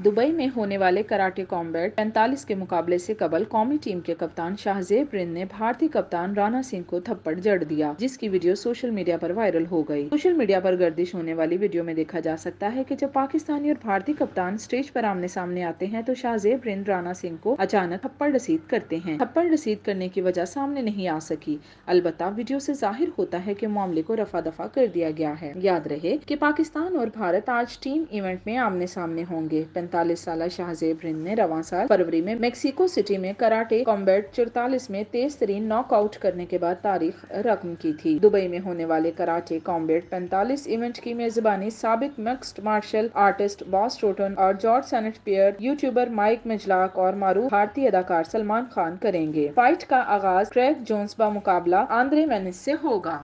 Dubai में होने वाले कराटे कॉम्बैट 45 के मुकाबले से कबल कौमी टीम के कप्तान शाहजेब रिंद ने भारतीय कप्तान राणा सिंह को थप्पड़ जड़ दिया, जिसकी वीडियो सोशल मीडिया पर वायरल हो गई। सोशल मीडिया पर गर्दिश होने वाली वीडियो में देखा जा सकता है कि जब पाकिस्तानी और भारतीय कप्तान स्टेज पर आमने सामने आते हैं तो शाहजेब रिंद राणा सिंह को अचानक थप्पड़ रसीद करते हैं। थप्पड़ रसीद करने की वजह सामने नहीं आ सकी। अलबत्ता वीडियो से जाहिर होता है कि मामले को रफा दफा कर दिया गया है। याद रहे कि पाकिस्तान और भारत आज टीम इवेंट में आमने सामने होंगे। 45 साल शाहजेब रिंद ने रवां साल फरवरी में मेक्सिको सिटी में कराटे कॉम्बैट 44 में तेज तरीन नॉकआउट करने के बाद तारीख रकम की थी। दुबई में होने वाले कराटे कॉम्बैट 45 इवेंट की मेजबानी साबिक mixed martial artist Bas Rutten और Georges Saint Pierre YouTuber Mike Majlak और मारूफ भारतीय अदाकार सलमान खान करेंगे। फाइट का आगाज क्रेग जोन्स बा मुकाबला आंद्रे मेनिस से होगा।